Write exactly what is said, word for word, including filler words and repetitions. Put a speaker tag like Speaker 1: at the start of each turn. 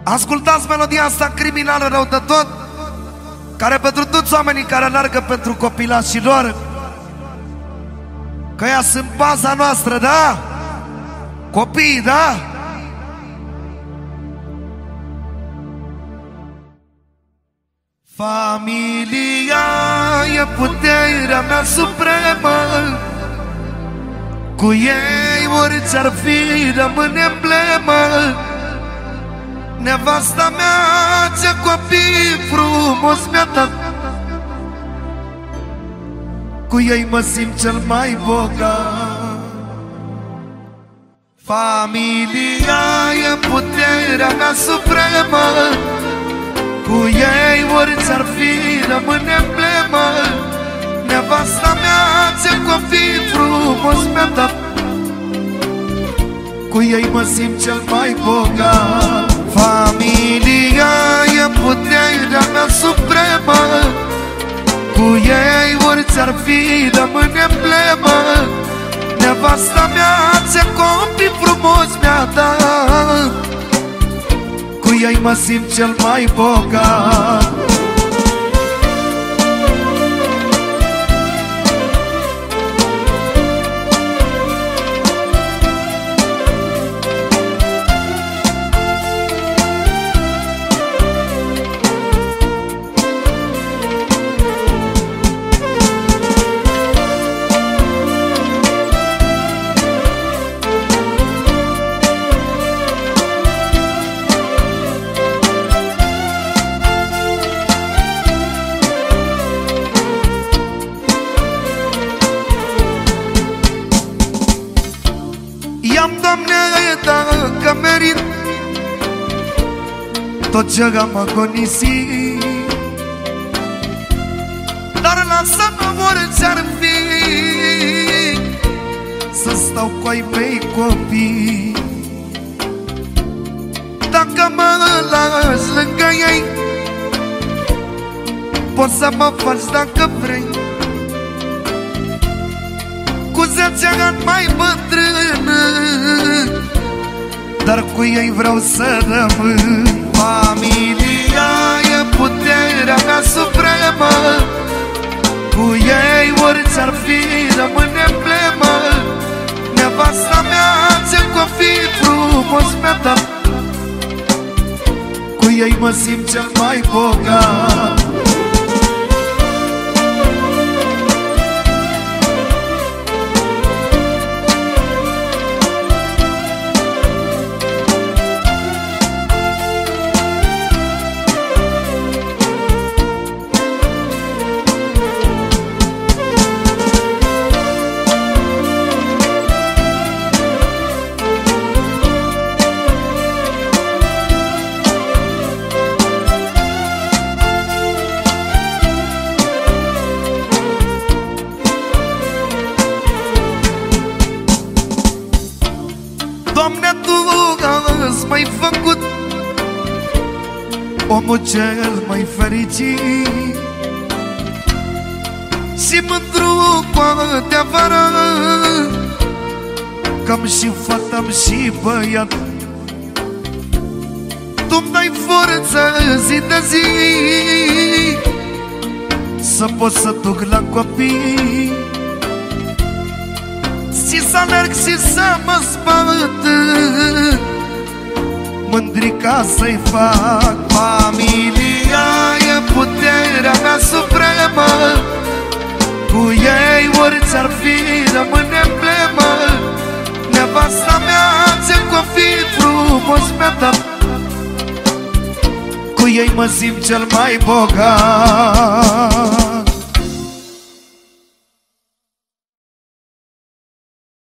Speaker 1: Ascultați melodia asta criminală, rău de tot, care pentru toți oamenii care alergă pentru copilașilor, că ea sunt baza noastră, da? Copiii, da? Familia e puterea mea supremă, cu ei orice-ar fi rămân emblemă. Nevasta mea, ce copii frumos mi-a dat, cu ei mă simt cel mai bogat. Familia e puterea mea supremă, cu ei orice-ar fi rămân emblemă. Nevasta mea, ce copii frumos mi-a dat, cu ei mă simt cel mai bogat. Familia e puterea mea supremă, cu ei orice-ar fi rămân emblemă. Nevasta mea, ce copii frumos mi-a dat, cu ei mă simt cel mai bogat. I-am, Doamne, dacă merit tot ce am agonisit, dar lasă-mă orice-ar fi să stau cu ai mei copii. Dacă mă lași lângă ei, poți să mă faci dacă vrei, cu zece ani mai bătrână, dar cu ei vreau să rămân. Familia e puterea mea supremă, cu ei orice-ar fi rămân emblemă. Nevasta mea, ce copii frumos mi-a dat, cu ei mă simt cel mai bogat. Doamne, Tu m-ai făcut omul cel mai fericit și mândru cu adevărat, că-am și fată-am și băiat. Tu-mi dai forță zi de zi să pot să duc la copii și să alerg și să mă zbat, mândri ca să-i fac. Familia e puterea mea supremă, cu ei orice-ar fi rămân emblemă. Nevasta mea, ce copii frumos mi-a dat, cu ei mă simt cel mai bogat.